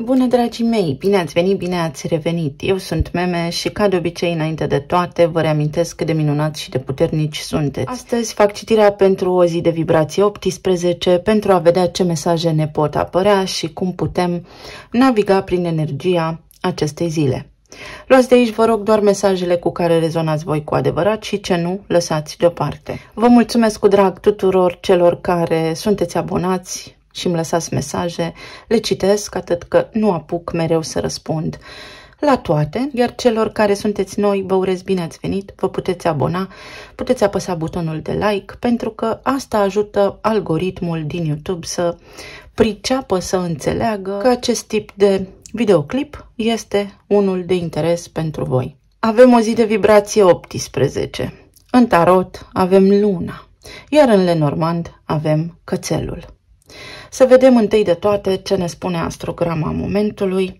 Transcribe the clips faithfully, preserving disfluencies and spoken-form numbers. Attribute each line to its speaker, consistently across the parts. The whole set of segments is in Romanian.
Speaker 1: Bună, dragii mei! Bine ați venit, bine ați revenit! Eu sunt Meme și, ca de obicei, înainte de toate, vă reamintesc cât de minunați și de puternici sunteți. Astăzi fac citirea pentru o zi de vibrație optsprezece pentru a vedea ce mesaje ne pot apărea și cum putem naviga prin energia acestei zile. Luați de aici, vă rog, doar mesajele cu care rezonați voi cu adevărat și ce nu, lăsați deoparte. Vă mulțumesc cu drag tuturor celor care sunteți abonați și îmi lăsați mesaje, le citesc, atât că nu apuc mereu să răspund la toate, iar celor care sunteți noi, vă urez bine ați venit, vă puteți abona, puteți apăsa butonul de like, pentru că asta ajută algoritmul din YouTube să priceapă, să înțeleagă că acest tip de videoclip este unul de interes pentru voi. Avem o zi de vibrație optsprezece. În tarot avem luna, iar în Lenormand avem cățelul. Să vedem întâi de toate ce ne spune astrograma momentului,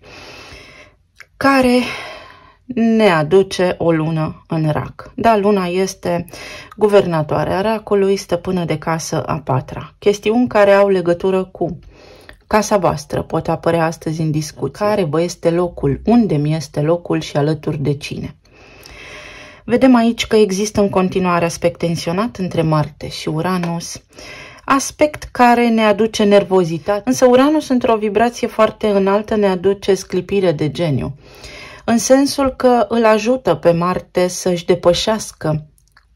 Speaker 1: care ne aduce o lună în rac. Da, luna este guvernatoarea racului, stăpână de casă a patra. Chestiuni care au legătură cu casa voastră pot apărea astăzi în discuție. Care vă este locul, unde mi este locul și alături de cine. Vedem aici că există în continuare aspect tensionat între Marte și Uranus, aspect care ne aduce nervozitate, însă Uranus într-o vibrație foarte înaltă ne aduce sclipire de geniu, în sensul că îl ajută pe Marte să-și depășească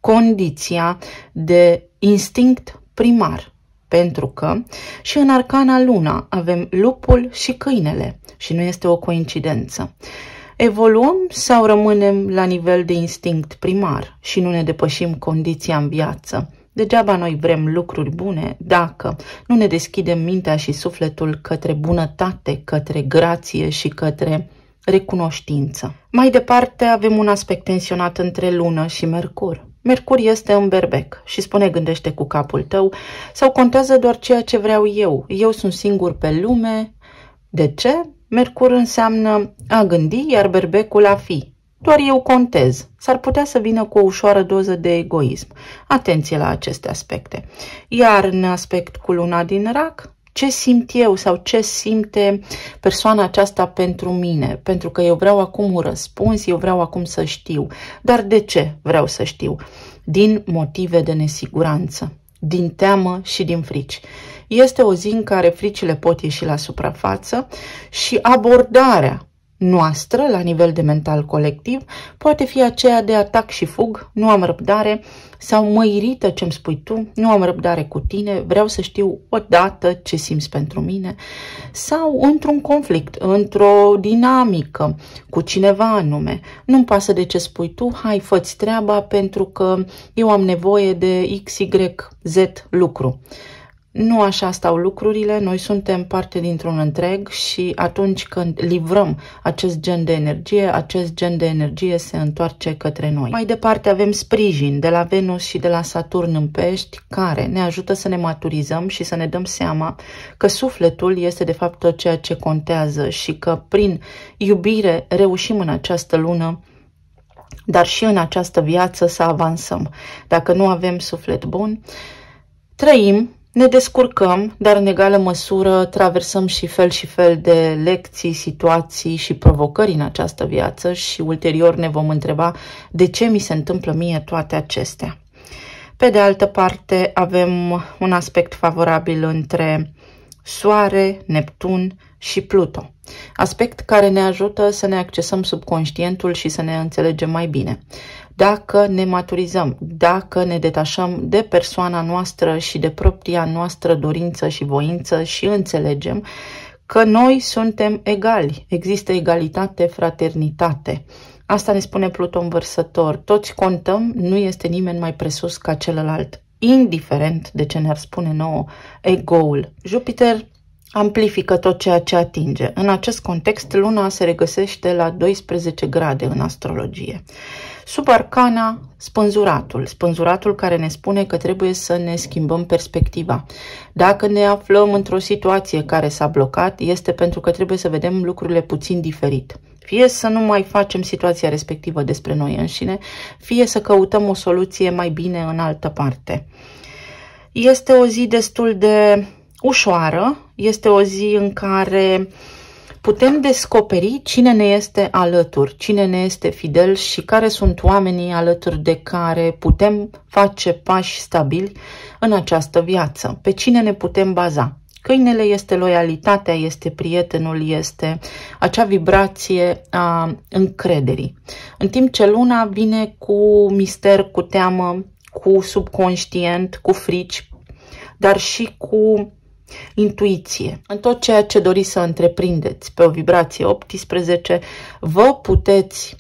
Speaker 1: condiția de instinct primar, pentru că și în arcana luna avem lupul și câinele și nu este o coincidență. Evoluăm sau rămânem la nivel de instinct primar și nu ne depășim condiția în viață? Degeaba noi vrem lucruri bune dacă nu ne deschidem mintea și sufletul către bunătate, către grație și către recunoștință. Mai departe avem un aspect tensionat între lună și Mercur. Mercur este în berbec și spune gândește cu capul tău sau contează doar ceea ce vreau eu. Eu sunt singur pe lume. De ce? Mercur înseamnă a gândi, iar berbecul a fi. Doar eu contez. S-ar putea să vină cu o ușoară doză de egoism. Atenție la aceste aspecte. Iar în aspect cu luna din rac, ce simt eu sau ce simte persoana aceasta pentru mine? Pentru că eu vreau acum un răspuns, eu vreau acum să știu. Dar de ce vreau să știu? Din motive de nesiguranță, din teamă și din frici. Este o zi în care fricile pot ieși la suprafață și abordarea noastră, la nivel de mental colectiv, poate fi aceea de atac și fug, nu am răbdare, sau mă irită ce-mi spui tu, nu am răbdare cu tine, vreau să știu odată ce simți pentru mine, sau într-un conflict, într-o dinamică cu cineva anume. Nu-mi pasă de ce spui tu, hai, fă-ți treaba pentru că eu am nevoie de X Y Z lucru. Nu așa stau lucrurile, noi suntem parte dintr-un întreg și atunci când livrăm acest gen de energie, acest gen de energie se întoarce către noi. Mai departe avem sprijin de la Venus și de la Saturn în pești, care ne ajută să ne maturizăm și să ne dăm seama că sufletul este de fapt tot ceea ce contează și că prin iubire reușim în această lună, dar și în această viață să avansăm. Dacă nu avem suflet bun, trăim, ne descurcăm, dar în egală măsură traversăm și fel și fel de lecții, situații și provocări în această viață și ulterior ne vom întreba de ce mi se întâmplă mie toate acestea. Pe de altă parte avem un aspect favorabil între Soare, Neptun și Pluto. Aspect care ne ajută să ne accesăm subconștientul și să ne înțelegem mai bine. Dacă ne maturizăm, dacă ne detașăm de persoana noastră și de propria noastră dorință și voință și înțelegem că noi suntem egali, există egalitate, fraternitate. Asta ne spune Pluton Vărsător, toți contăm, nu este nimeni mai presus ca celălalt, indiferent de ce ne-ar spune nouă ego-ul. Jupiter amplifică tot ceea ce atinge. În acest context, luna se regăsește la doisprezece grade în astrologie. Sub arcana, spânzuratul. Spânzuratul care ne spune că trebuie să ne schimbăm perspectiva. Dacă ne aflăm într-o situație care s-a blocat, este pentru că trebuie să vedem lucrurile puțin diferit. Fie să nu mai facem situația respectivă despre noi înșine, fie să căutăm o soluție mai bine în altă parte. Este o zi destul de ușoară, este o zi în care putem descoperi cine ne este alături, cine ne este fidel și care sunt oamenii alături de care putem face pași stabili în această viață, pe cine ne putem baza. Câinele este loialitatea, este prietenul, este acea vibrație a încrederii. În timp ce luna vine cu mister, cu teamă, cu subconștient, cu frici, dar și cu intuiție. În tot ceea ce doriți să întreprindeți pe o vibrație optsprezece, vă puteți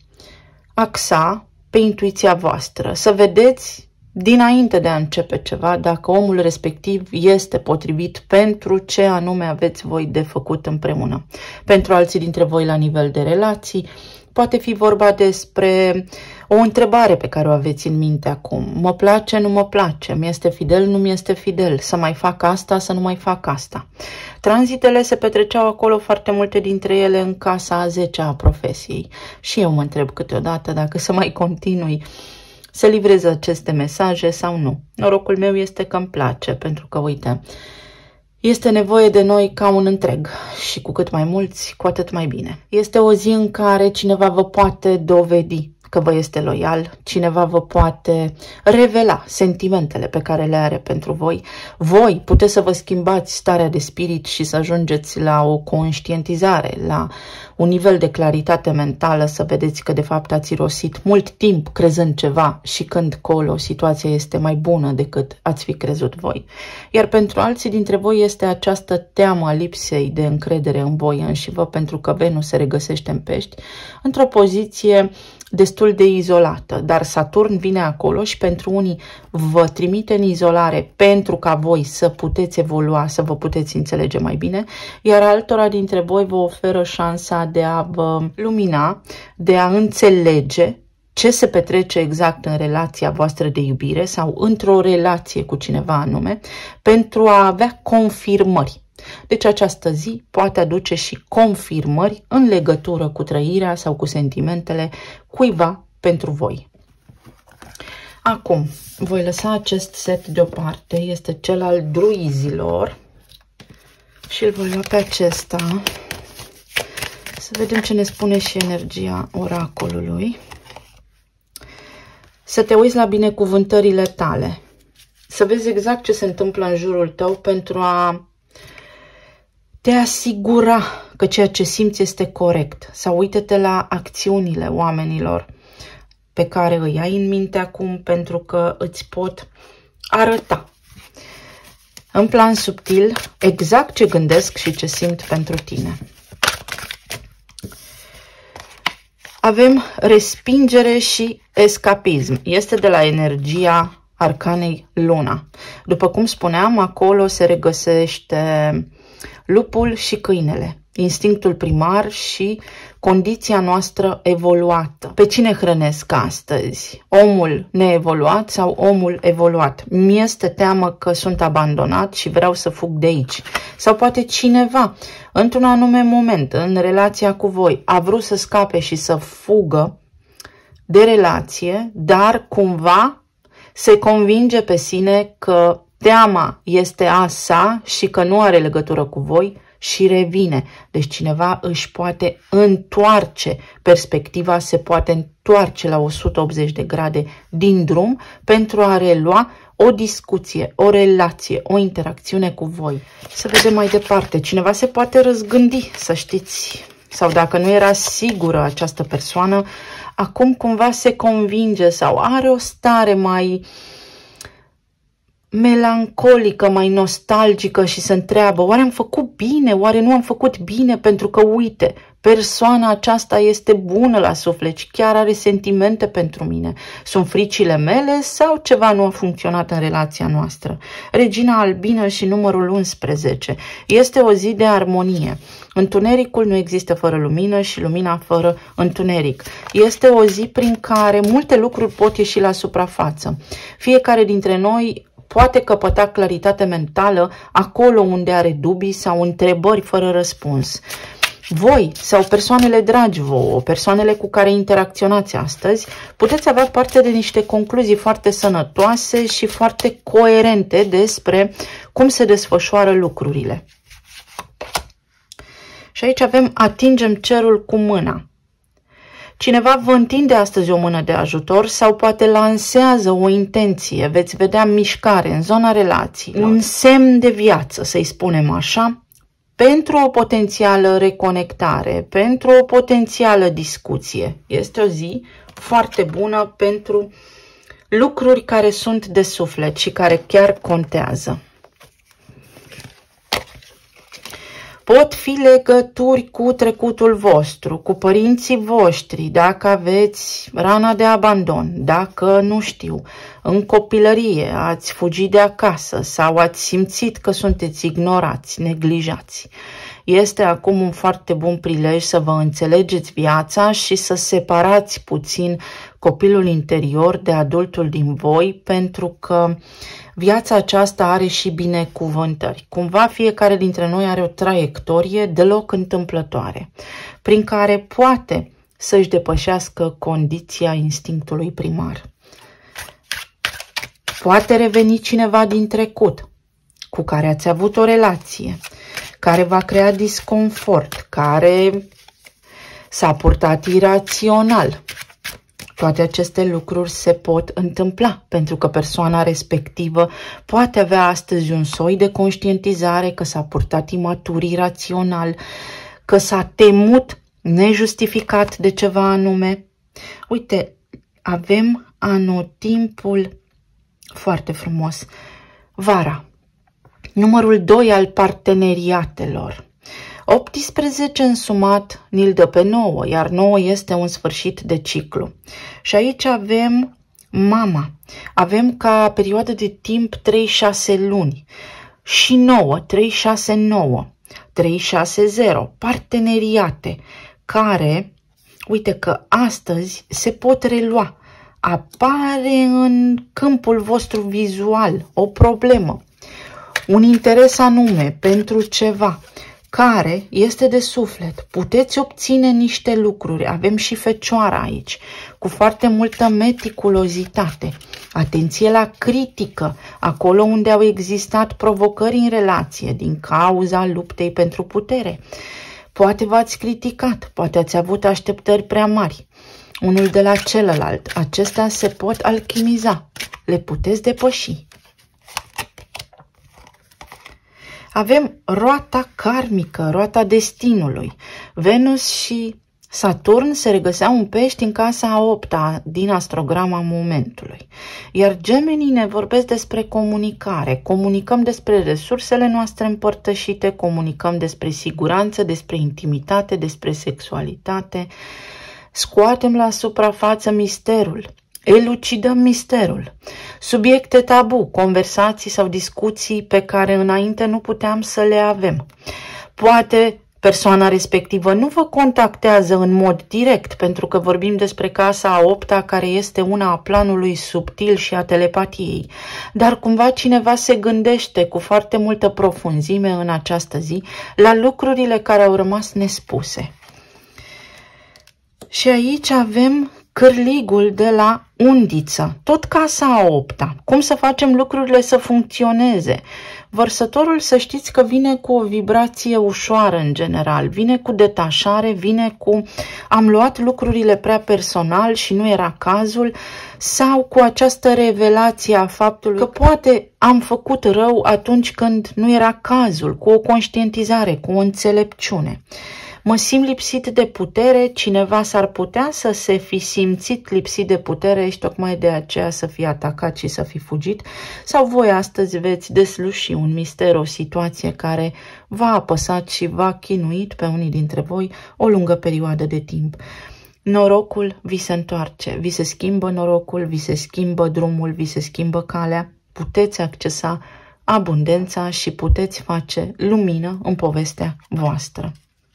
Speaker 1: axa pe intuiția voastră, să vedeți dinainte de a începe ceva, dacă omul respectiv este potrivit pentru ce anume aveți voi de făcut împreună. Pentru alții dintre voi la nivel de relații, poate fi vorba despre o întrebare pe care o aveți în minte acum. Mă place, nu mă place, mi-este fidel, nu mi-este fidel, să mai fac asta, să nu mai fac asta. Tranzitele se petreceau acolo, foarte multe dintre ele în casa a zecea a profesiei. Și eu mă întreb câteodată dacă să mai continui să livrez aceste mesaje sau nu. Norocul meu este că îmi place, pentru că, uite, este nevoie de noi ca un întreg și cu cât mai mulți, cu atât mai bine. Este o zi în care cineva vă poate dovedi că vă este loial, cineva vă poate revela sentimentele pe care le are pentru voi. Voi puteți să vă schimbați starea de spirit și să ajungeți la o conștientizare, la un nivel de claritate mentală, să vedeți că de fapt ați irosit mult timp crezând ceva și când colo situația este mai bună decât ați fi crezut voi. Iar pentru alții dintre voi este această teamă a lipsei de încredere în voi înșivă, pentru că Venus se regăsește în Pești, într-o poziție destul de izolată, dar Saturn vine acolo și pentru unii vă trimite în izolare pentru ca voi să puteți evolua, să vă puteți înțelege mai bine, iar altora dintre voi vă oferă șansa de a vă lumina, de a înțelege ce se petrece exact în relația voastră de iubire sau într-o relație cu cineva anume, pentru a avea confirmări. Deci această zi poate aduce și confirmări în legătură cu trăirea sau cu sentimentele cuiva pentru voi. Acum, voi lăsa acest set deoparte, este cel al druizilor și îl voi lua pe acesta să vedem ce ne spune și energia oracolului. Să te uiți la binecuvântările tale, să vezi exact ce se întâmplă în jurul tău pentru a te asigura că ceea ce simți este corect. Sau uite-te la acțiunile oamenilor pe care îi ai în minte acum, pentru că îți pot arăta în plan subtil exact ce gândesc și ce simt pentru tine. Avem respingere și escapism. Este de la energia arcanei Luna. După cum spuneam, acolo se regăsește lupul și câinele, instinctul primar și condiția noastră evoluată. Pe cine hrănesc astăzi? Omul neevoluat sau omul evoluat? Mi-este teamă că sunt abandonat și vreau să fug de aici. Sau poate cineva, într-un anume moment, în relația cu voi, a vrut să scape și să fugă de relație, dar cumva se convinge pe sine că teama este a sa și că nu are legătură cu voi și revine. Deci cineva își poate întoarce perspectiva, se poate întoarce la o sută optzeci de grade din drum pentru a relua o discuție, o relație, o interacțiune cu voi. Să vedem mai departe. Cineva se poate răzgândi, să știți. Sau dacă nu era sigură această persoană, acum cumva se convinge sau are o stare mai melancolică, mai nostalgică și se întreabă, oare am făcut bine, oare nu am făcut bine, pentru că, uite, persoana aceasta este bună la suflet și chiar are sentimente pentru mine. Sunt fricile mele sau ceva nu a funcționat în relația noastră? Regina albină și numărul unsprezece. Este o zi de armonie. Întunericul nu există fără lumină și lumina fără întuneric. Este o zi prin care multe lucruri pot ieși la suprafață. Fiecare dintre noi poate căpăta claritate mentală acolo unde are dubii sau întrebări fără răspuns. Voi sau persoanele dragi vouă, persoanele cu care interacționați astăzi, puteți avea parte de niște concluzii foarte sănătoase și foarte coerente despre cum se desfășoară lucrurile. Și aici avem atingem cerul cu mâna. Cineva vă întinde astăzi o mână de ajutor sau poate lansează o intenție. Veți vedea mișcare în zona relațiilor. Un semn de viață, să-i spunem așa, pentru o potențială reconectare, pentru o potențială discuție. Este o zi foarte bună pentru lucruri care sunt de suflet și care chiar contează. Pot fi legături cu trecutul vostru, cu părinții voștri, dacă aveți rana de abandon, dacă, nu știu, în copilărie ați fugit de acasă sau ați simțit că sunteți ignorați, neglijați. Este acum un foarte bun prilej să vă înțelegeți viața și să separați puțin copilul interior de adultul din voi, pentru că viața aceasta are și binecuvântări. Cumva fiecare dintre noi are o traiectorie deloc întâmplătoare, prin care poate să-și depășească condiția instinctului primar. Poate reveni cineva din trecut cu care ați avut o relație, care va crea disconfort, care s-a purtat irațional. Toate aceste lucruri se pot întâmpla, pentru că persoana respectivă poate avea astăzi un soi de conștientizare că s-a purtat imatur, irațional, că s-a temut nejustificat de ceva anume. Uite, avem anotimpul foarte frumos. Vara. Numărul doi al parteneriatelor. optsprezece însumat ni-l dă pe nouă, iar nouă este un sfârșit de ciclu. Și aici avem mama. Avem ca perioadă de timp trei șase luni. Și nouă, trei șase nouă, trei șase zero, parteneriate care, uite că astăzi se pot relua. Apare în câmpul vostru vizual o problemă, un interes anume pentru ceva care este de suflet. Puteți obține niște lucruri. Avem și fecioara aici, cu foarte multă meticulozitate. Atenție la critică, acolo unde au existat provocări în relație din cauza luptei pentru putere. Poate v-ați criticat, poate ați avut așteptări prea mari unul de la celălalt. Acestea se pot alchimiza, le puteți depăși. Avem roata karmică, roata destinului. Venus și Saturn se regăseau în Pești în casa a opta din astrograma momentului. Iar gemenii ne vorbesc despre comunicare. Comunicăm despre resursele noastre împărtășite, comunicăm despre siguranță, despre intimitate, despre sexualitate. Scoatem la suprafață misterul. Elucidăm misterul. Subiecte tabu, conversații sau discuții pe care înainte nu puteam să le avem. Poate persoana respectivă nu vă contactează în mod direct, pentru că vorbim despre casa a opta, care este una a planului subtil și a telepatiei. Dar cumva cineva se gândește cu foarte multă profunzime în această zi la lucrurile care au rămas nespuse. Și aici avem cârligul de la undiță, tot casa a opta. Cum să facem lucrurile să funcționeze? Vărsătorul, să știți că vine cu o vibrație ușoară în general, vine cu detașare, vine cu am luat lucrurile prea personal și nu era cazul, sau cu această revelație a faptului că poate am făcut rău atunci când nu era cazul, cu o conștientizare, cu o înțelepciune. Mă simt lipsit de putere, cineva s-ar putea să se fi simțit lipsit de putere și tocmai de aceea să fie atacat și să fi fugit, sau voi astăzi veți desluși un mister, o situație care v-a apăsat și v-a chinuit pe unii dintre voi o lungă perioadă de timp. Norocul vi se întoarce, vi se schimbă norocul, vi se schimbă drumul, vi se schimbă calea, puteți accesa abundența și puteți face lumină în povestea voastră.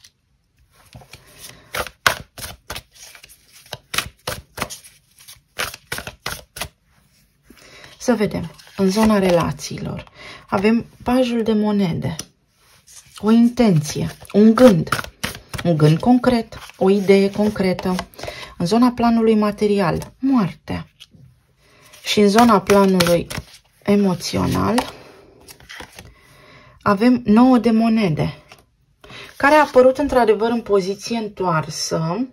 Speaker 1: Să vedem, în zona relațiilor, avem pajul de monede, o intenție, un gând, un gând concret, o idee concretă. În zona planului material, moartea. Și în zona planului emoțional, avem nouă de monede, care a apărut într-adevăr în poziție întoarsă,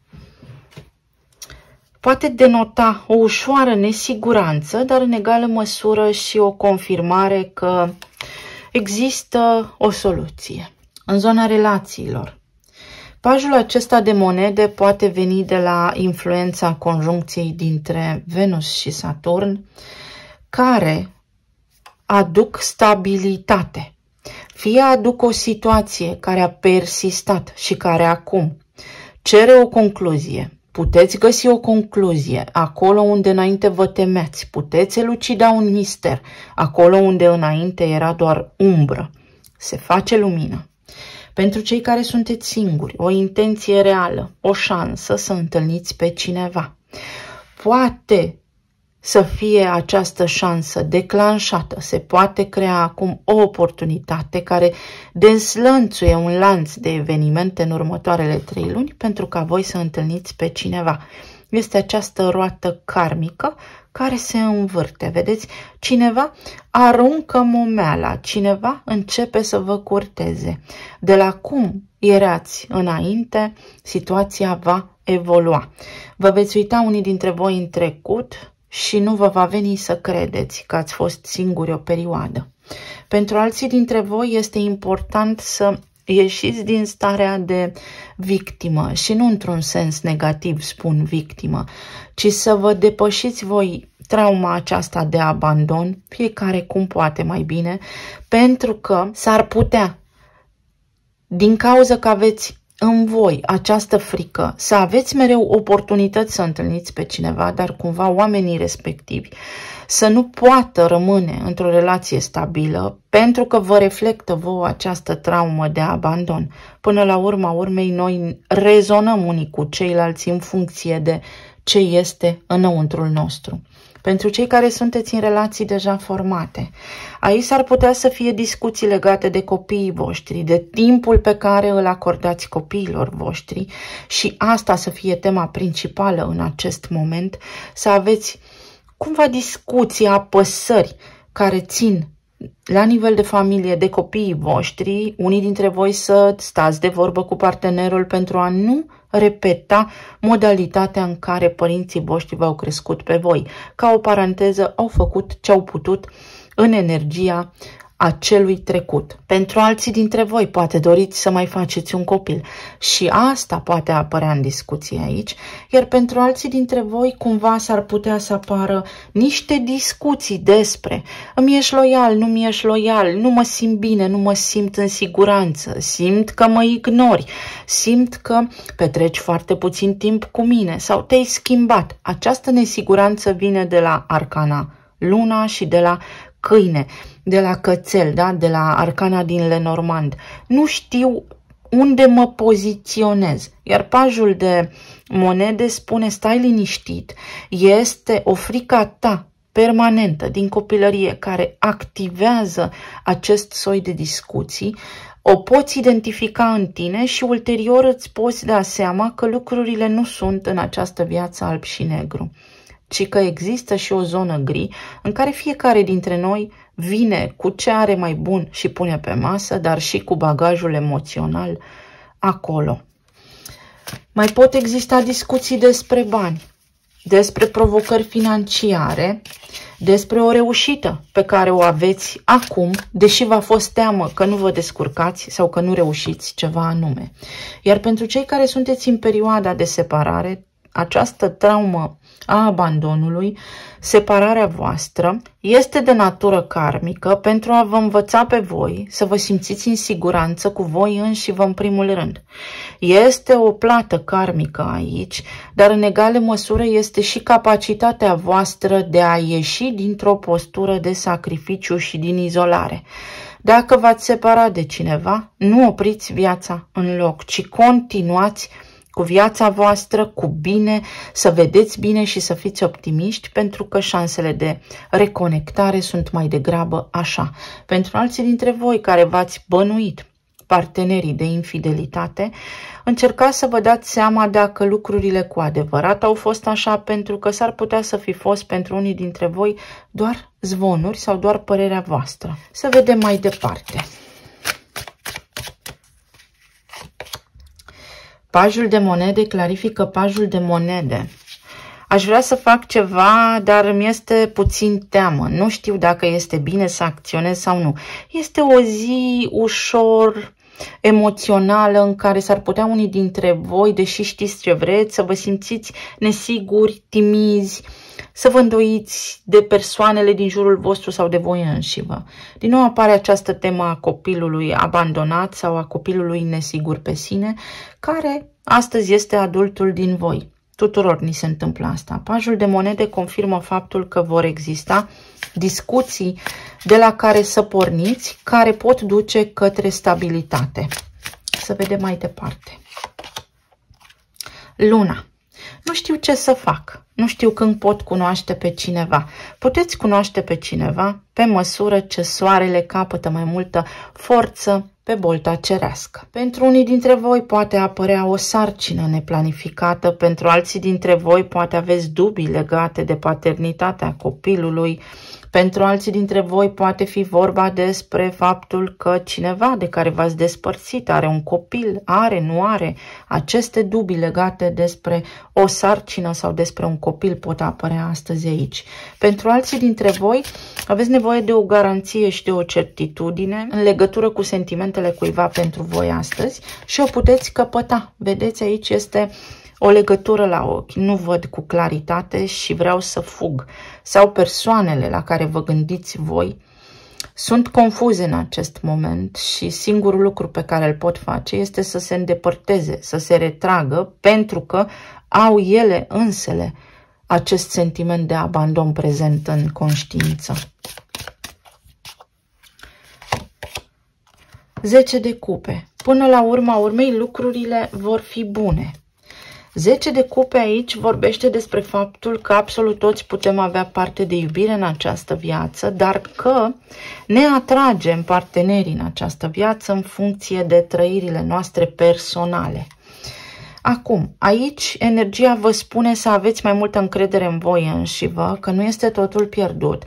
Speaker 1: poate denota o ușoară nesiguranță, dar în egală măsură și o confirmare că există o soluție în zona relațiilor. Pajul acesta de monede poate veni de la influența conjuncției dintre Venus și Saturn, care aduc stabilitate. Fie aduc o situație care a persistat și care acum cere o concluzie. Puteți găsi o concluzie acolo unde înainte vă temeați. Puteți elucida un mister acolo unde înainte era doar umbră. Se face lumină. Pentru cei care sunteți singuri, o intenție reală, o șansă să întâlniți pe cineva. Poate să fie această șansă declanșată, se poate crea acum o oportunitate care dezlănțuie un lanț de evenimente în următoarele trei luni pentru ca voi să întâlniți pe cineva. Este această roată karmică care se învârte, vedeți? Cineva aruncă momeala, cineva începe să vă curteze. De la cum erați înainte, situația va evolua. Vă veți uita unii dintre voi în trecut și nu vă va veni să credeți că ați fost singuri o perioadă. Pentru alții dintre voi este important să ieșiți din starea de victimă și nu într-un sens negativ spun victimă, ci să vă depășiți voi trauma aceasta de abandon, fiecare cum poate mai bine, pentru că s-ar putea, din cauza că aveți în voi această frică, să aveți mereu oportunități să întâlniți pe cineva, dar cumva oamenii respectivi să nu poată rămâne într-o relație stabilă pentru că vă reflectă vouă această traumă de abandon. Până la urma urmei, noi rezonăm unii cu ceilalți în funcție de ce este înăuntrul nostru. Pentru cei care sunteți în relații deja formate, aici s-ar putea să fie discuții legate de copiii voștri, de timpul pe care îl acordați copiilor voștri și asta să fie tema principală în acest moment, să aveți cumva discuții, apăsări care țin la nivel de familie de copiii voștri, unii dintre voi să stați de vorbă cu partenerul pentru a nu repeta modalitatea în care părinții voștri v-au crescut pe voi. Ca o paranteză, au făcut ce au putut în energia acelui trecut. Pentru alții dintre voi poate doriți să mai faceți un copil și asta poate apărea în discuție aici, iar pentru alții dintre voi cumva s-ar putea să apară niște discuții despre îmi ești loial, nu mi ești loial, nu mă simt bine, nu mă simt în siguranță, simt că mă ignori, simt că petreci foarte puțin timp cu mine sau te-ai schimbat. Această nesiguranță vine de la arcana Luna și de la câine, de la cățel, da? De la arcana din Lenormand. Nu știu unde mă poziționez. Iar pajul de monede spune stai liniștit. Este o frică ta permanentă din copilărie care activează acest soi de discuții. O poți identifica în tine și ulterior îți poți da seama că lucrurile nu sunt în această viață alb și negru, ci că există și o zonă gri în care fiecare dintre noi vine cu ce are mai bun și pune pe masă, dar și cu bagajul emoțional acolo. Mai pot exista discuții despre bani, despre provocări financiare, despre o reușită pe care o aveți acum, deși v-a fost teamă că nu vă descurcați sau că nu reușiți ceva anume. Iar pentru cei care sunteți în perioada de separare, această traumă a abandonului, separarea voastră, este de natură karmică pentru a vă învăța pe voi să vă simțiți în siguranță cu voi înși vă în primul rând. Este o plată karmică aici, dar în egală măsură este și capacitatea voastră de a ieși dintr-o postură de sacrificiu și din izolare. Dacă v-ați separat de cineva, nu opriți viața în loc, ci continuați cu viața voastră, cu bine, să vedeți bine și să fiți optimiști, pentru că șansele de reconectare sunt mai degrabă așa. Pentru alții dintre voi care v-ați bănuit partenerii de infidelitate, încercați să vă dați seama dacă lucrurile cu adevărat au fost așa, pentru că s-ar putea să fi fost pentru unii dintre voi doar zvonuri sau doar părerea voastră. Să vedem mai departe. Pajul de monede clarifică pajul de monede. Aș vrea să fac ceva, dar îmi este puțin teamă. Nu știu dacă este bine să acționez sau nu. Este o zi ușor emoțională în care s-ar putea unii dintre voi, deși știți ce vreți, să vă simțiți nesiguri, timizi, să vă îndoiți de persoanele din jurul vostru sau de voi înșivă. Din nou apare această temă a copilului abandonat sau a copilului nesigur pe sine, care astăzi este adultul din voi. Tuturor ni se întâmplă asta. Pajul de monede confirmă faptul că vor exista discuții de la care să porniți, care pot duce către stabilitate. Să vedem mai departe. Luna. Nu știu ce să fac. Nu știu când pot cunoaște pe cineva. Puteți cunoaște pe cineva pe măsură ce soarele capătă mai multă forță pe bolta cerească. Pentru unii dintre voi poate apărea o sarcină neplanificată, pentru alții dintre voi poate aveți dubii legate de paternitatea copilului, pentru alții dintre voi poate fi vorba despre faptul că cineva de care v-ați despărțit are un copil, are, nu are. Aceste dubii legate despre o sarcină sau despre un copil pot apărea astăzi aici. Pentru alții dintre voi aveți nevoie de o garanție și de o certitudine în legătură cu sentimentele cuiva pentru voi astăzi și o puteți căpăta. Vedeți, aici este o legătură la ochi, nu văd cu claritate și vreau să fug. Sau persoanele la care vă gândiți voi sunt confuze în acest moment și singurul lucru pe care îl pot face este să se îndepărteze, să se retragă, pentru că au ele însele acest sentiment de abandon prezent în conștiință. zece de cupe. Până la urma urmei lucrurile vor fi bune. zece de cupe aici vorbește despre faptul că absolut toți putem avea parte de iubire în această viață, dar că ne atragem partenerii în această viață în funcție de trăirile noastre personale. Acum, aici energia vă spune să aveți mai multă încredere în voi înșivă, că nu este totul pierdut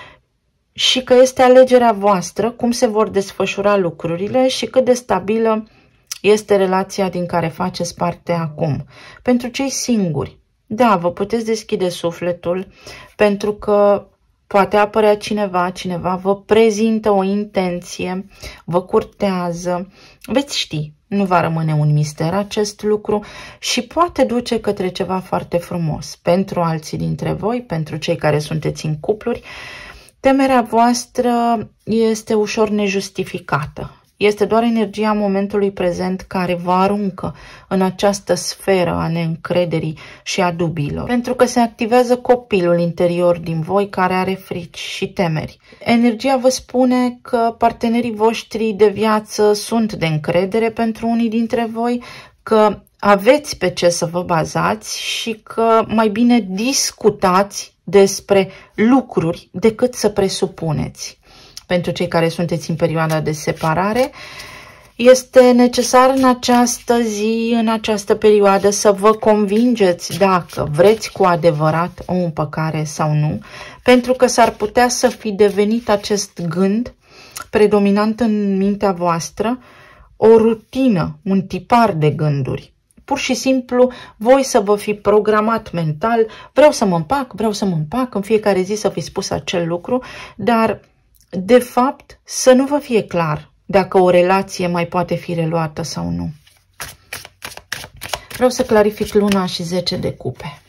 Speaker 1: și că este alegerea voastră cum se vor desfășura lucrurile și cât de stabilă este relația din care faceți parte acum. Pentru cei singuri, da, vă puteți deschide sufletul, pentru că poate apărea cineva, cineva vă prezintă o intenție, vă curtează, veți ști, nu va rămâne un mister acest lucru și poate duce către ceva foarte frumos. Pentru alții dintre voi, pentru cei care sunteți în cupluri, temerea voastră este ușor nejustificată. Este doar energia momentului prezent care vă aruncă în această sferă a neîncrederii și a dubiilor. Pentru că se activează copilul interior din voi care are frici și temeri. Energia vă spune că partenerii voștri de viață sunt de încredere pentru unii dintre voi, că aveți pe ce să vă bazați și că mai bine discutați despre lucruri decât să presupuneți. Pentru cei care sunteți în perioada de separare, este necesar în această zi, în această perioadă, să vă convingeți dacă vreți cu adevărat o împăcare sau nu, pentru că s-ar putea să fi devenit acest gând predominant în mintea voastră, o rutină, un tipar de gânduri. Pur și simplu, voi să vă fi programat mental, vreau să mă împac, vreau să mă împac, în fiecare zi să fi spus acel lucru, dar de fapt, să nu vă fie clar dacă o relație mai poate fi reluată sau nu. Vreau să clarific luna și zece de cupe.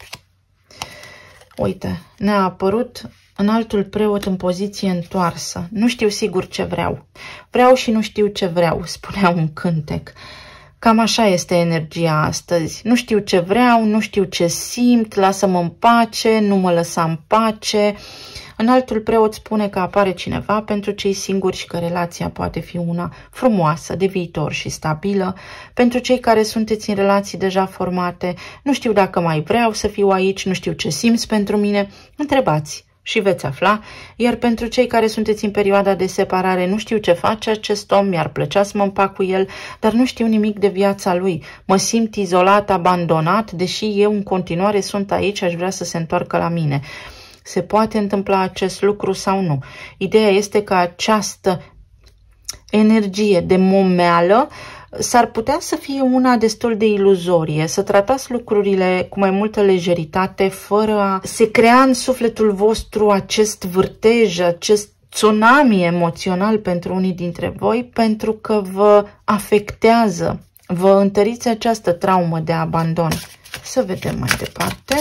Speaker 1: Uite, ne-a apărut înaltul preot în poziție întoarsă. Nu știu sigur ce vreau. Vreau și nu știu ce vreau, spunea un cântec. Cam așa este energia astăzi. Nu știu ce vreau, nu știu ce simt, lasă-mă în pace, nu mă lăsa în pace. Înaltul preot spune că apare cineva pentru cei singuri și că relația poate fi una frumoasă, de viitor și stabilă. Pentru cei care sunteți în relații deja formate, nu știu dacă mai vreau să fiu aici, nu știu ce simți pentru mine, întrebați și veți afla. Iar pentru cei care sunteți în perioada de separare, nu știu ce face acest om, mi-ar plăcea să mă împac cu el, dar nu știu nimic de viața lui. Mă simt izolat, abandonat, deși eu în continuare sunt aici, aș vrea să se întoarcă la mine. Se poate întâmpla acest lucru sau nu? Ideea este că această energie de momeală s-ar putea să fie una destul de iluzorie, să tratați lucrurile cu mai multă lejeritate, fără a se crea în sufletul vostru acest vârtej, acest tsunami emoțional pentru unii dintre voi, pentru că vă afectează, vă întăriți această traumă de abandon. Să vedem mai departe.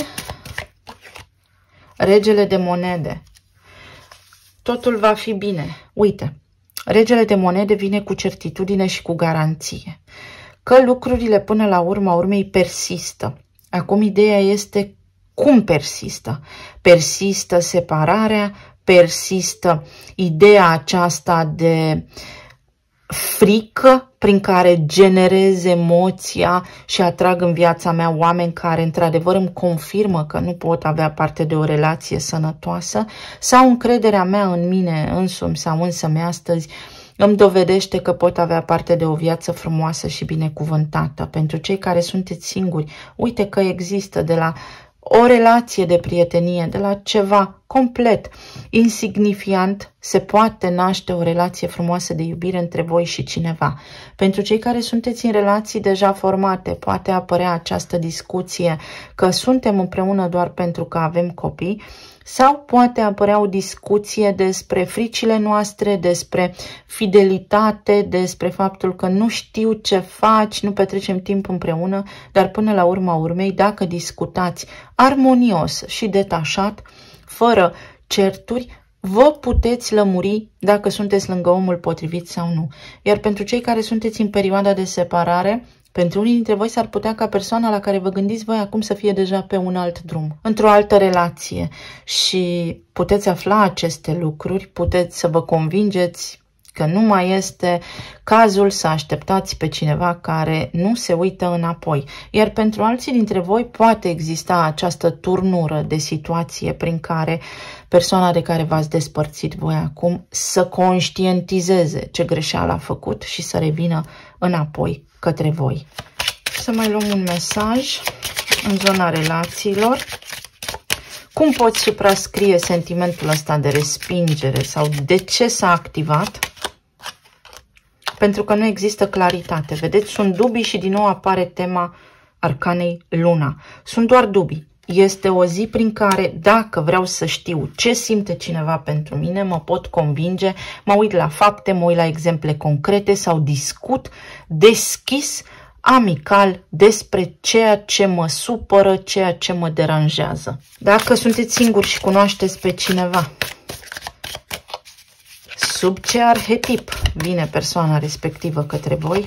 Speaker 1: Regele de monede. Totul va fi bine. Uite, regele de monede vine cu certitudine și cu garanție că lucrurile până la urma urmei persistă. Acum ideea este cum persistă. Persistă separarea, persistă ideea aceasta de frică prin care generez emoția și atrag în viața mea oameni care într-adevăr îmi confirmă că nu pot avea parte de o relație sănătoasă, sau încrederea mea în mine însumi sau însămi astăzi îmi dovedește că pot avea parte de o viață frumoasă și binecuvântată. Pentru cei care sunteți singuri, uite că există de la o relație de prietenie, de la ceva complet insignifiant, se poate naște o relație frumoasă de iubire între voi și cineva. Pentru cei care sunteți în relații deja formate, poate apărea această discuție că suntem împreună doar pentru că avem copii, sau poate apărea o discuție despre fricile noastre, despre fidelitate, despre faptul că nu știu ce faci, nu petrecem timp împreună, dar până la urma urmei, dacă discutați armonios și detașat, fără certuri, vă puteți lămuri dacă sunteți lângă omul potrivit sau nu. Iar pentru cei care sunteți în perioada de separare, pentru unii dintre voi s-ar putea ca persoana la care vă gândiți voi acum să fie deja pe un alt drum, într-o altă relație, și puteți afla aceste lucruri, puteți să vă convingeți că nu mai este cazul să așteptați pe cineva care nu se uită înapoi. Iar pentru alții dintre voi poate exista această turnură de situație prin care persoana de care v-ați despărțit voi acum să conștientizeze ce greșeală a făcut și să revină înapoi către voi. Să mai luăm un mesaj în zona relațiilor. Cum poți suprascrie sentimentul ăsta de respingere sau de ce s-a activat? Pentru că nu există claritate. Vedeți, sunt dubii și din nou apare tema arcanei Luna. Sunt doar dubii. Este o zi prin care, dacă vreau să știu ce simte cineva pentru mine, mă pot convinge, mă uit la fapte, mă uit la exemple concrete sau discut deschis, amical, despre ceea ce mă supără, ceea ce mă deranjează. Dacă sunteți singuri și cunoașteți pe cineva, sub ce arhetip vine persoana respectivă către voi?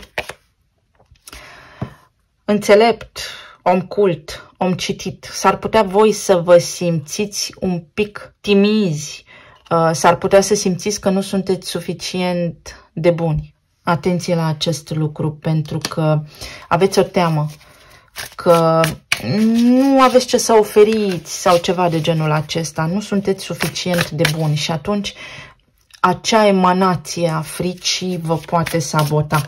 Speaker 1: Înțelept, om cult, om citit. S-ar putea voi să vă simțiți un pic timizi, s-ar putea să simțiți că nu sunteți suficient de buni. Atenție la acest lucru, pentru că aveți o teamă că nu aveți ce să oferiți sau ceva de genul acesta, nu sunteți suficient de buni și atunci acea emanație a fricii vă poate sabota.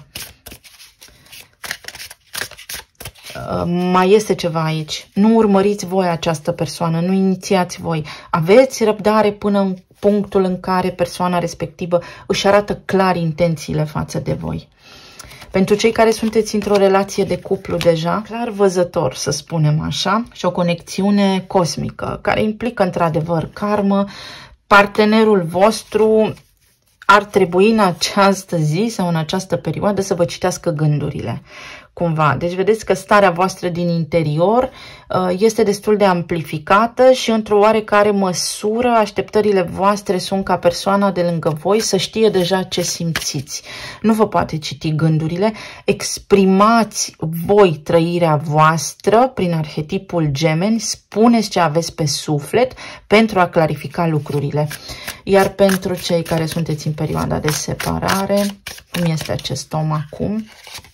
Speaker 1: Mai este ceva aici. Nu urmăriți voi această persoană, nu inițiați voi. Aveți răbdare până în punctul în care persoana respectivă își arată clar intențiile față de voi. Pentru cei care sunteți într-o relație de cuplu deja, clar văzător, să spunem așa, și o conexiune cosmică, care implică într-adevăr karmă, partenerul vostru ar trebui în această zi sau în această perioadă să vă citească gândurile, cumva. Deci vedeți că starea voastră din interior este destul de amplificată și într-o oarecare măsură așteptările voastre sunt ca persoana de lângă voi să știe deja ce simțiți. Nu vă poate citi gândurile, exprimați voi trăirea voastră prin arhetipul Gemeni, spuneți ce aveți pe suflet pentru a clarifica lucrurile. Iar pentru cei care sunteți în perioada de separare, cum este acest om acum?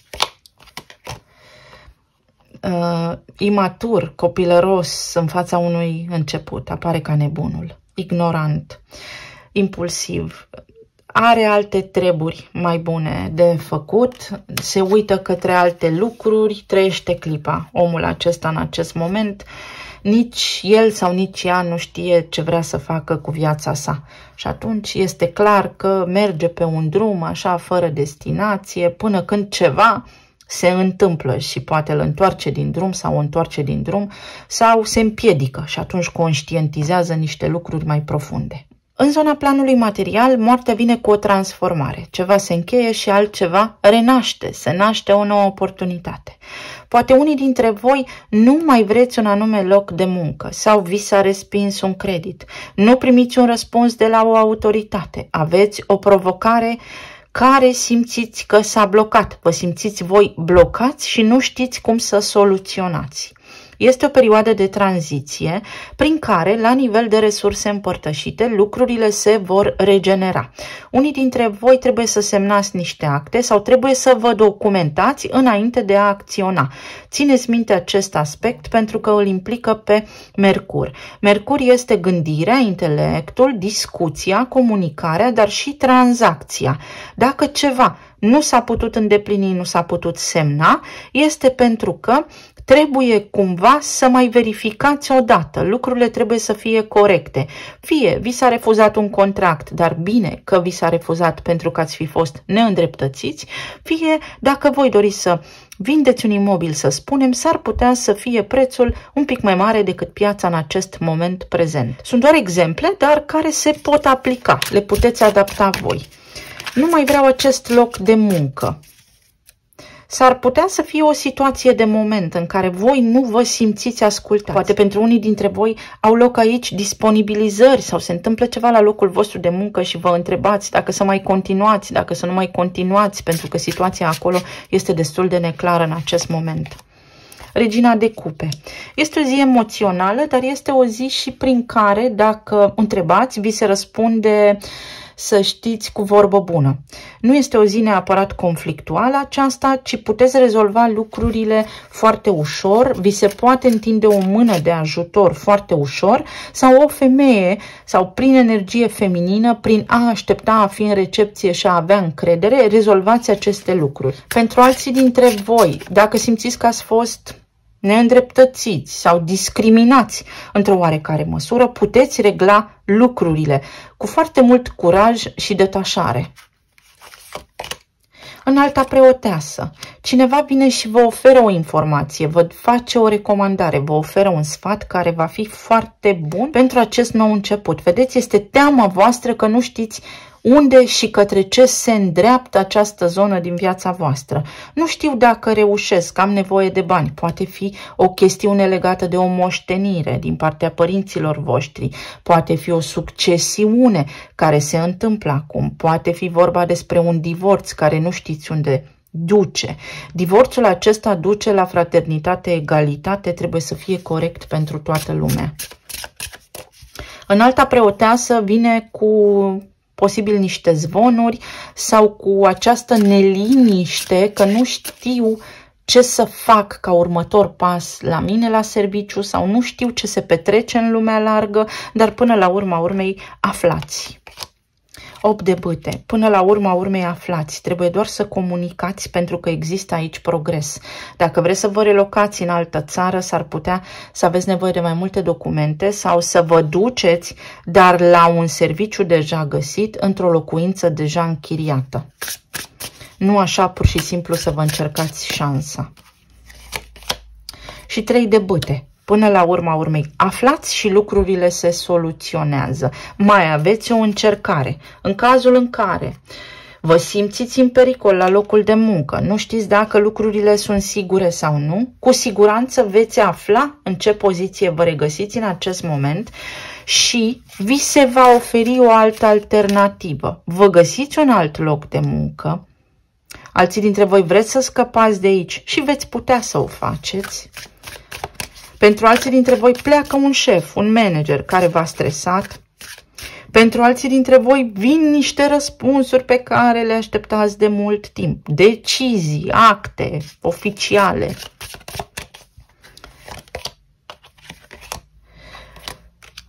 Speaker 1: Uh, imatur, copilăros în fața unui început, apare ca nebunul, ignorant, impulsiv, are alte treburi mai bune de făcut, se uită către alte lucruri, trăiește clipa. Omul acesta în acest moment nici el sau nici ea nu știe ce vrea să facă cu viața sa. Și atunci este clar că merge pe un drum așa fără destinație până când ceva se întâmplă și poate îl întoarce din drum sau o întoarce din drum sau se împiedică și atunci conștientizează niște lucruri mai profunde. În zona planului material, moartea vine cu o transformare. Ceva se încheie și altceva renaște, se naște o nouă oportunitate. Poate unii dintre voi nu mai vreți un anume loc de muncă sau vi s-a respins un credit. Nu primiți un răspuns de la o autoritate. Aveți o provocare care simțiți că s-a blocat. Vă simțiți voi blocați și nu știți cum să soluționați. Este o perioadă de tranziție prin care, la nivel de resurse împărtășite, lucrurile se vor regenera. Unii dintre voi trebuie să semnați niște acte sau trebuie să vă documentați înainte de a acționa. Țineți minte acest aspect pentru că îl implică pe Mercur. Mercur este gândirea, intelectul, discuția, comunicarea, dar și tranzacția. Dacă ceva nu s-a putut îndeplini, nu s-a putut semna, este pentru că trebuie cumva să mai verificați odată. Lucrurile trebuie să fie corecte. Fie vi s-a refuzat un contract, dar bine că vi s-a refuzat pentru că ați fi fost neîndreptățiți, fie dacă voi doriți să vindeți un imobil, să spunem, s-ar putea să fie prețul un pic mai mare decât piața în acest moment prezent. Sunt doar exemple, dar care se pot aplica. Le puteți adapta voi. Nu mai vreau acest loc de muncă. S-ar putea să fie o situație de moment în care voi nu vă simțiți ascultați. Poate pentru unii dintre voi au loc aici disponibilizări sau se întâmplă ceva la locul vostru de muncă și vă întrebați dacă să mai continuați, dacă să nu mai continuați, pentru că situația acolo este destul de neclară în acest moment. Regina de cupe. Este o zi emoțională, dar este o zi și prin care, dacă întrebați, vi se răspunde, să știți, cu vorbă bună. Nu este o zi neapărat conflictuală aceasta, ci puteți rezolva lucrurile foarte ușor, vi se poate întinde o mână de ajutor foarte ușor sau o femeie sau prin energie feminină, prin a aștepta a fi în recepție și a avea încredere, rezolvați aceste lucruri. Pentru alții dintre voi, dacă simțiți că ați fost neîndreptățiți sau discriminați într-o oarecare măsură, puteți regla lucrurile cu foarte mult curaj și detașare. Înalta preoteasă. Cineva vine și vă oferă o informație, vă face o recomandare, vă oferă un sfat care va fi foarte bun pentru acest nou început. Vedeți, este teama voastră că nu știți unde și către ce se îndreaptă această zonă din viața voastră. Nu știu dacă reușesc, am nevoie de bani. Poate fi o chestiune legată de o moștenire din partea părinților voștri. Poate fi o succesiune care se întâmplă acum. Poate fi vorba despre un divorț care nu știți unde duce. Divorțul acesta duce la fraternitate, egalitate, trebuie să fie corect pentru toată lumea. Înalta preoteasă vine cu posibil niște zvonuri sau cu această neliniște că nu știu ce să fac ca următor pas la mine la serviciu sau nu știu ce se petrece în lumea largă, dar până la urma urmei aflați. opt de bâte. Până la urma urmei aflați. Trebuie doar să comunicați pentru că există aici progres. Dacă vreți să vă relocați în altă țară, s-ar putea să aveți nevoie de mai multe documente sau să vă duceți, dar la un serviciu deja găsit, într-o locuință deja închiriată. Nu așa pur și simplu să vă încercați șansa. Și trei de bâte. Până la urma urmei, aflați și lucrurile se soluționează. Mai aveți o încercare. În cazul în care vă simțiți în pericol la locul de muncă, nu știți dacă lucrurile sunt sigure sau nu, cu siguranță veți afla în ce poziție vă regăsiți în acest moment și vi se va oferi o altă alternativă. Vă găsiți un alt loc de muncă, alții dintre voi vreți să scăpați de aici și veți putea să o faceți. Pentru alții dintre voi pleacă un șef, un manager care v-a stresat. Pentru alții dintre voi vin niște răspunsuri pe care le așteptați de mult timp. Decizii, acte oficiale.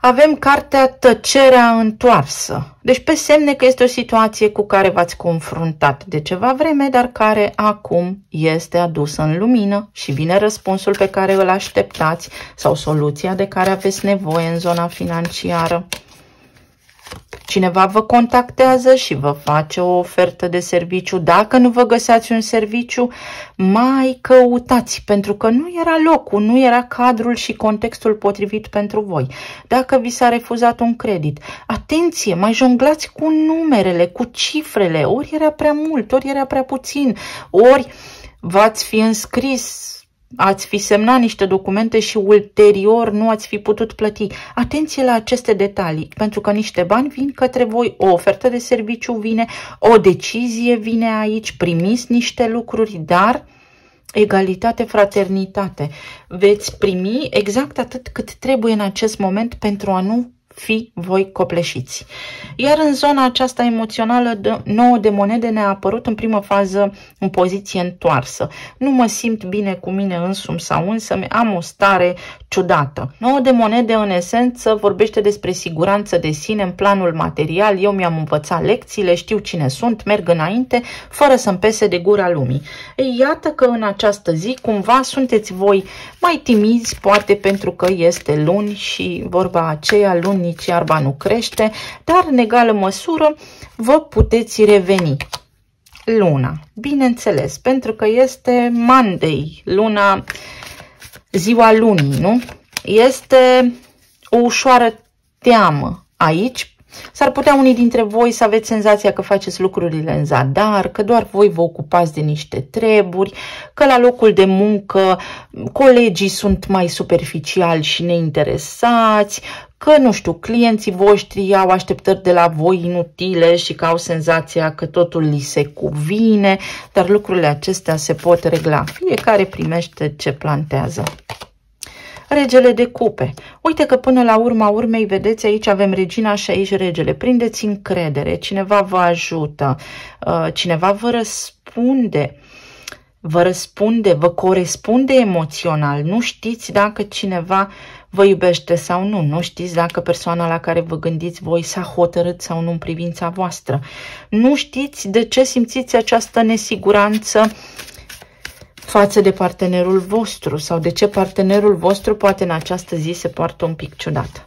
Speaker 1: Avem cartea Tăcerea întoarsă. Deci pe semne că este o situație cu care v-ați confruntat de ceva vreme, dar care acum este adusă în lumină și vine răspunsul pe care îl așteptați sau soluția de care aveți nevoie în zona financiară. Cineva vă contactează și vă face o ofertă de serviciu. Dacă nu vă găseați un serviciu, mai căutați, pentru că nu era locul, nu era cadrul și contextul potrivit pentru voi. Dacă vi s-a refuzat un credit, atenție, mai jonglați cu numerele, cu cifrele, ori era prea mult, ori era prea puțin, ori v-ați fi înscris, ați fi semnat niște documente și ulterior nu ați fi putut plăti. Atenție la aceste detalii, pentru că niște bani vin către voi, o ofertă de serviciu vine, o decizie vine aici, primiți niște lucruri, dar egalitate, fraternitate. Veți primi exact atât cât trebuie în acest moment pentru a nu fi voi copleșiți. Iar în zona aceasta emoțională, nouă de monede ne-a apărut în primă fază în poziție întoarsă. Nu mă simt bine cu mine însumi sau însă am o stare ciudată. nouă de monede în esență vorbește despre siguranță de sine în planul material. Eu mi-am învățat lecțiile, știu cine sunt, merg înainte fără să-mi pese de gura lumii. Ei, iată că în această zi cumva sunteți voi mai timizi, poate pentru că este luni și vorba aceea, luni nici iarba nu crește, dar în egală măsură vă puteți reveni. Luna, bineînțeles, pentru că este Monday, luna, ziua lunii, nu? Este o ușoară teamă aici. S-ar putea unii dintre voi să aveți senzația că faceți lucrurile în zadar, că doar voi vă ocupați de niște treburi, că la locul de muncă colegii sunt mai superficiali și neinteresați, că, nu știu, clienții voștri au așteptări de la voi inutile și că au senzația că totul li se cuvine, dar lucrurile acestea se pot regla. Fiecare primește ce plantează. Regele de cupe. Uite că până la urma urmei, vedeți, aici avem regina și aici regele. Prindeți încredere, cineva vă ajută, cineva vă răspunde, vă răspunde, vă corespunde emoțional. Nu știți dacă cineva vă iubește sau nu, nu știți dacă persoana la care vă gândiți voi s-a hotărât sau nu în privința voastră. Nu știți de ce simțiți această nesiguranță față de partenerul vostru sau de ce partenerul vostru poate în această zi se poartă un pic ciudat.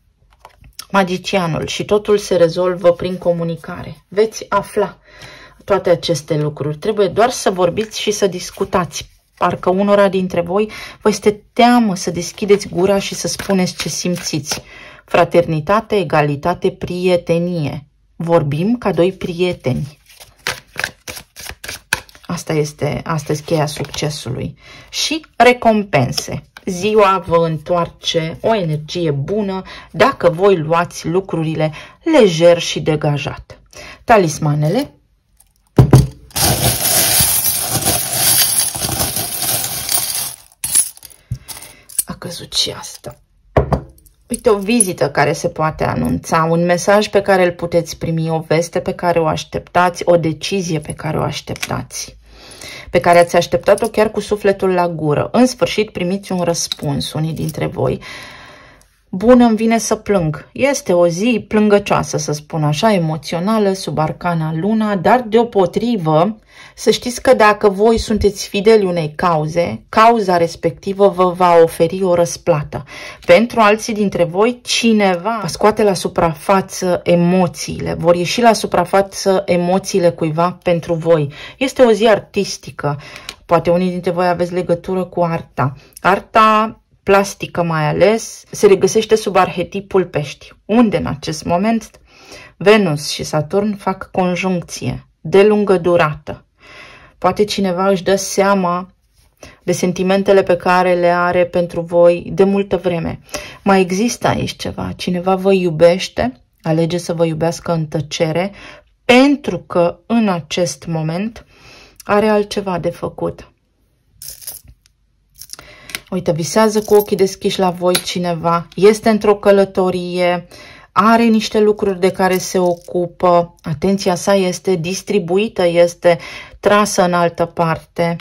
Speaker 1: Magicianul, și totul se rezolvă prin comunicare. Veți afla toate aceste lucruri. Trebuie doar să vorbiți și să discutați. Parcă unora dintre voi vă este teamă să deschideți gura și să spuneți ce simțiți. Fraternitate, egalitate, prietenie. Vorbim ca doi prieteni. Asta este, asta este cheia succesului. Și recompense. Ziua vă întoarce o energie bună dacă voi luați lucrurile lejer și degajat. Talismanele. A căzut și asta. Uite, o vizită care se poate anunța, un mesaj pe care îl puteți primi, o veste pe care o așteptați, o decizie pe care o așteptați, pe care ați așteptat-o chiar cu sufletul la gură. În sfârșit primiți un răspuns, unii dintre voi. Bună, îmi vine să plâng. Este o zi plângăcioasă, să spun așa, emoțională, sub arcana luna, dar deopotrivă, să știți că dacă voi sunteți fideli unei cauze, cauza respectivă vă va oferi o răsplată. Pentru alții dintre voi, cineva va scoate la suprafață emoțiile, vor ieși la suprafață emoțiile cuiva pentru voi. Este o zi artistică, poate unii dintre voi aveți legătură cu arta. Arta plastică mai ales, se regăsește sub arhetipul pești, unde în acest moment Venus și Saturn fac conjuncție de lungă durată. Poate cineva își dă seama de sentimentele pe care le are pentru voi de multă vreme. Mai există aici ceva, cineva vă iubește, alege să vă iubească în tăcere, pentru că în acest moment are altceva de făcut. Uite, visează cu ochii deschiși la voi cineva, este într-o călătorie, are niște lucruri de care se ocupă, atenția sa este distribuită, este trasă în altă parte.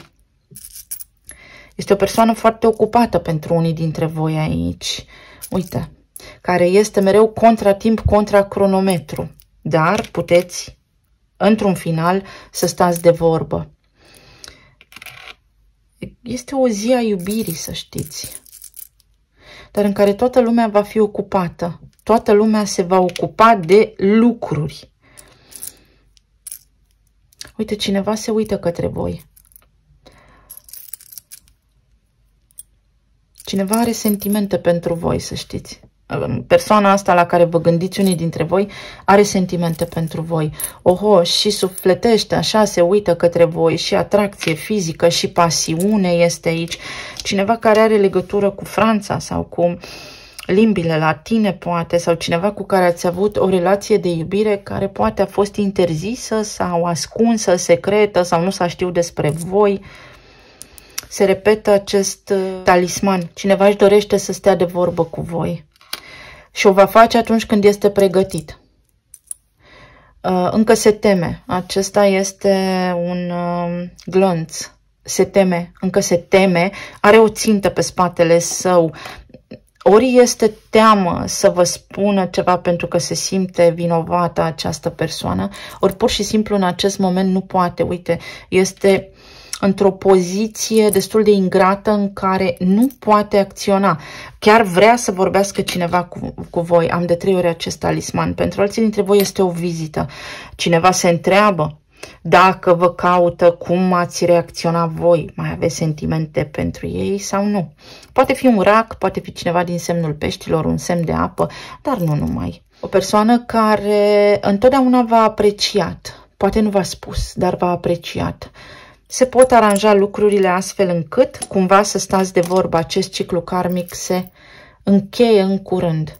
Speaker 1: Este o persoană foarte ocupată pentru unii dintre voi aici. Uite, care este mereu contra timp, contra cronometru. Dar puteți, într-un final, să stați de vorbă. Este o zi a iubirii, să știți, dar în care toată lumea va fi ocupată. Toată lumea se va ocupa de lucruri. Uite, cineva se uită către voi. Cineva are sentimente pentru voi, să știți. Persoana asta la care vă gândiți unii dintre voi are sentimente pentru voi. Oho, și sufletește, așa se uită către voi, și atracție fizică, și pasiune este aici. Cineva care are legătură cu Franța sau cu limbile latine, poate, sau cineva cu care ați avut o relație de iubire care poate a fost interzisă sau ascunsă, secretă, sau nu s-a știut despre voi. Se repetă acest talisman. Cineva își dorește să stea de vorbă cu voi. Și o va face atunci când este pregătit. Încă se teme. Acesta este un glonț. Se teme. Încă se teme. Are o țintă pe spatele său. Ori este teamă să vă spună ceva pentru că se simte vinovată această persoană, ori pur și simplu în acest moment nu poate. Uite, este într-o poziție destul de ingrată în care nu poate acționa. Chiar vrea să vorbească cineva cu, cu voi. Am de trei ori acest talisman. Pentru alții dintre voi este o vizită. Cineva se întreabă dacă vă caută, cum ați reacționa voi. Mai aveți sentimente pentru ei sau nu? Poate fi un rac, poate fi cineva din semnul peștilor, un semn de apă, dar nu numai. O persoană care întotdeauna v-a apreciat. Poate nu v-a spus, dar v-a apreciat. Se pot aranja lucrurile astfel încât cumva să stați de vorbă. Acest ciclu karmic se încheie în curând.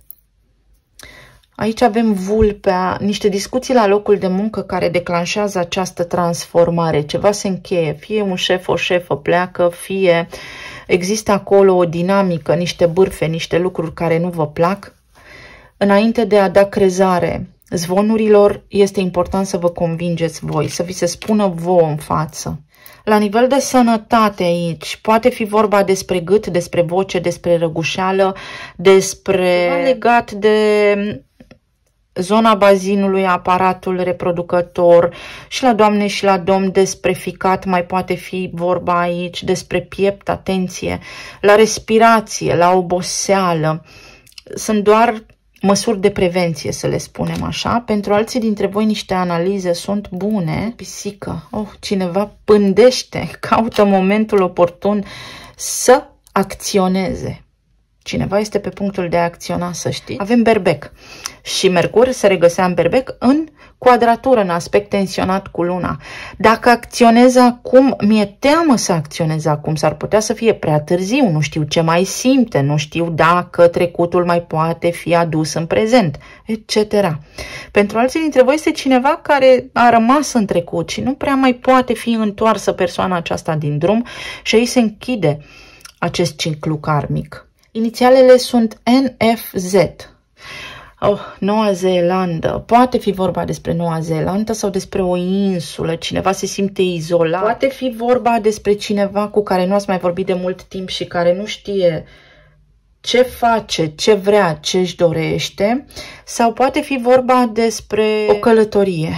Speaker 1: Aici avem vulpea, niște discuții la locul de muncă care declanșează această transformare. Ceva se încheie, fie un șef, o șefă pleacă, fie există acolo o dinamică, niște bârfe, niște lucruri care nu vă plac. Înainte de a da crezare zvonurilor, este important să vă convingeți voi, să vi se spună vouă în față. La nivel de sănătate aici, poate fi vorba despre gât, despre voce, despre răgușeală, despre legat de zona bazinului, aparatul reproducător, și la doamne și la domn despre ficat mai poate fi vorba aici, despre piept, atenție, la respirație, la oboseală. Sunt doar măsuri de prevenție, să le spunem așa. Pentru alții dintre voi niște analize sunt bune. Pisică. Oh, cineva pândește, caută momentul oportun să acționeze. Cineva este pe punctul de a acționa, să știți. Avem berbec. Și Mercur se regăsea în berbec în quadratură, în aspect tensionat cu luna. Dacă acționez acum, mi-e teamă să acționez acum. S-ar putea să fie prea târziu, nu știu ce mai simte, nu știu dacă trecutul mai poate fi adus în prezent, et cetera. Pentru alții dintre voi este cineva care a rămas în trecut și nu prea mai poate fi întoarsă persoana aceasta din drum și aici se închide acest ciclu karmic. Inițialele sunt N F Z. Oh, Noua Zeelandă. Poate fi vorba despre Noua Zeelandă sau despre o insulă. Cineva se simte izolat. Poate fi vorba despre cineva cu care nu ați mai vorbit de mult timp și care nu știe ce face, ce vrea, ce își dorește. Sau poate fi vorba despre o călătorie.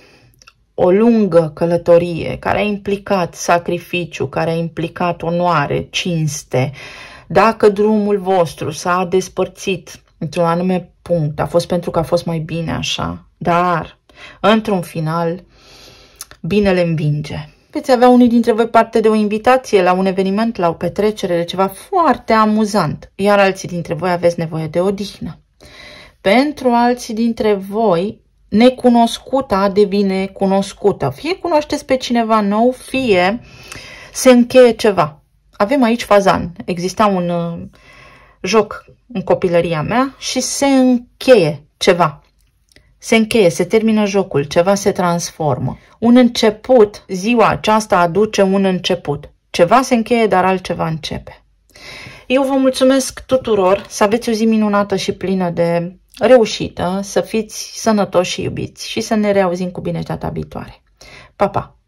Speaker 1: O lungă călătorie care a implicat sacrificiu, care a implicat onoare, cinste. Dacă drumul vostru s-a despărțit într-un anume punct, a fost pentru că a fost mai bine așa, dar într-un final binele învinge. Veți avea unii dintre voi parte de o invitație la un eveniment, la o petrecere, de ceva foarte amuzant, iar alții dintre voi aveți nevoie de odihnă. Pentru alții dintre voi, necunoscuta devine cunoscută. Fie cunoașteți pe cineva nou, fie se încheie ceva. Avem aici fazan. Exista un uh, joc în copilăria mea și se încheie ceva. Se încheie, se termină jocul, ceva se transformă. Un început, ziua aceasta aduce un început. Ceva se încheie, dar altceva începe. Eu vă mulțumesc tuturor, să aveți o zi minunată și plină de reușită, să fiți sănătoși și iubiți și să ne reauzim cu bine data viitoare. Pa, pa!